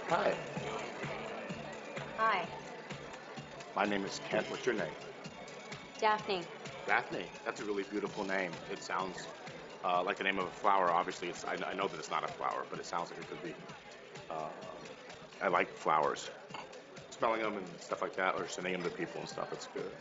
Hi, Hi, my name is Kent. What's your name? Daphne. Daphne. That's a really beautiful name. It sounds like the name of a flower. Obviously, I know that it's not a flower, but it sounds like it could be. Uh, I like flowers. Smelling them and stuff like that, or sending them to people and stuff. It's good.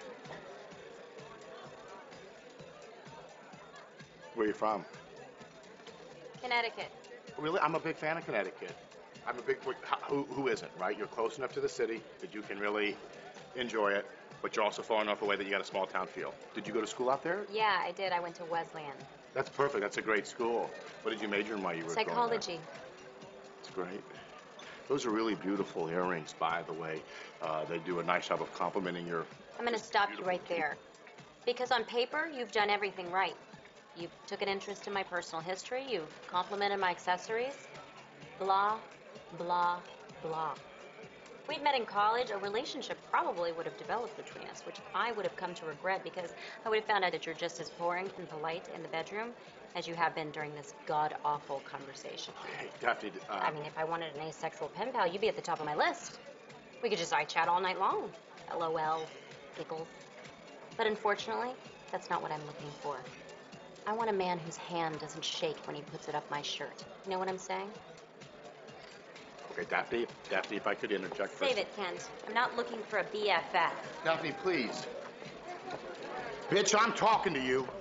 Where are you from? Connecticut. Really, I'm a big fan of Connecticut. I'm a big. Who isn't, right? You're close enough to the city that you can really enjoy it, but you're also far enough away that you got a small town feel. Did you go to school out there? Yeah, I did. I went to Wesleyan. That's perfect. That's a great school. What did you major in while you were going there? Psychology. It's great. Those are really beautiful earrings, by the way. They do a nice job of complimenting your. I'm going to stop you right there. Because on paper, you've done everything right. You took an interest in my personal history. You've complimented my accessories. Blah, blah, blah. If we'd met in college, a relationship probably would have developed between us, which I would have come to regret because I would have found out that you're just as boring and polite in the bedroom as you have been during this god-awful conversation. Hey, Daphne, I mean, if I wanted an asexual pen pal, you'd be at the top of my list. We could just chat all night long. LOL, giggles. But unfortunately, that's not what I'm looking for. I want a man whose hand doesn't shake when he puts it up my shirt. You know what I'm saying? okay, Daphne, if I could interject for a Save it, Kent. I'm not looking for a BFF. Daphne, please. Bitch, I'm talking to you.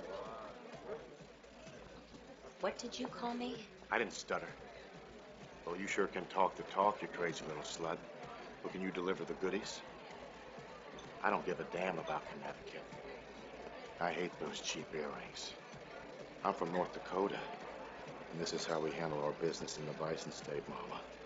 What did you call me? I didn't stutter. Well, you sure can talk the talk, you crazy little slut. But can you deliver the goodies? I don't give a damn about Connecticut. I hate those cheap earrings. I'm from North Dakota, and this is how we handle our business in the Bison State, Mama.